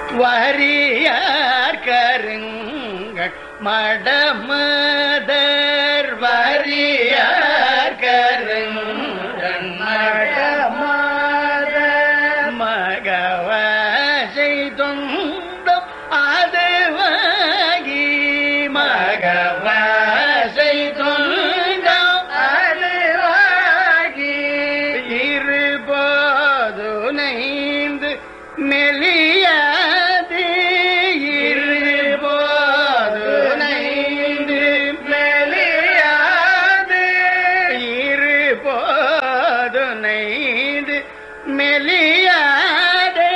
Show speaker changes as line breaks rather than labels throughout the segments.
வரியார் கருங்கள் மடமதர் வரியார் கருங்கள் மடமதர் மகவசை தொண்டும் அதுவாகி மகவசை தொண்டும் அதுவாகி இருபோது நைந்து மெலியாது இருபோது நைந்து மெலியாது இருபோது நைந்து மெலியாது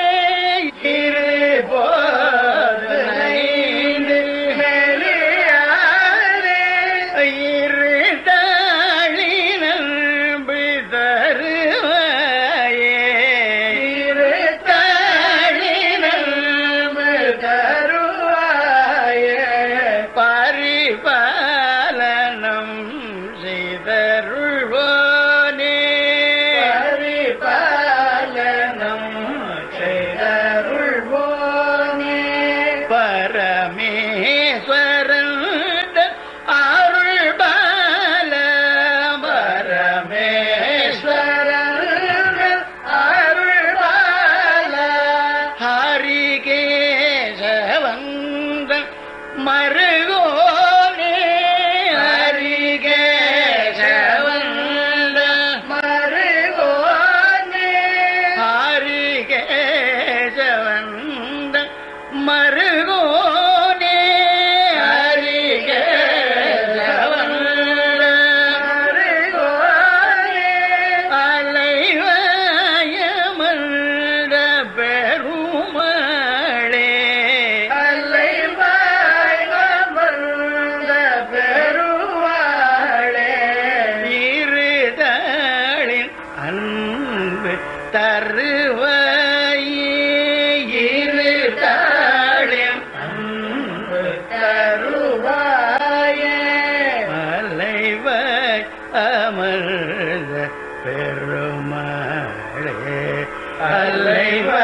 இருபோது நைந்து மெலியாது இருதாளி நம்பு தருவாயே இருதாளி நம்பு தருவாயே பரிபாலனம் செய்தருள்வோனே பரிபாலனம் செய்தருள்வோனே பரமேஸ்வரன் அருள் பால பரமேஸ்வரன் அருள் பால ஹரிகேசவந்தன் மருகோனே ஹரிகேசவந்தன் மருகோனே ஹரிகேசவந்தன் மருகோனே ஹரிகேசவந்தன் மருகோனே அலைவாயமர்ந்த பெருமாளே அலைவாயமர்ந்த பெருமாளே இருதாளின் அன்பு தருவாயே இருதாளின் அன்பு தருவாயே அலைவாய் அமர்ந்த பெருமாளே அலைவாய்